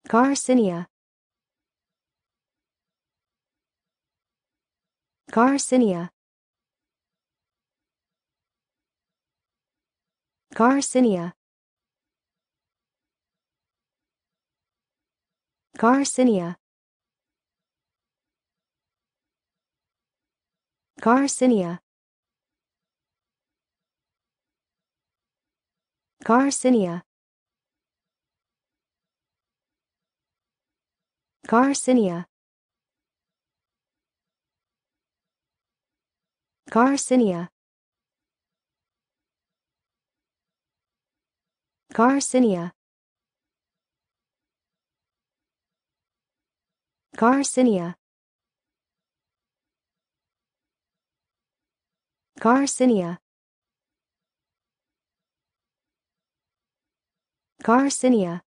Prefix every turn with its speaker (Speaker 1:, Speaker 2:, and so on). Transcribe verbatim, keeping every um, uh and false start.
Speaker 1: Garcinia. Garcinia. Garcinia. Garcinia. Garcinia. Garcinia. Garcinia. Garcinia. Garcinia. Garcinia. Garcinia. Garcinia.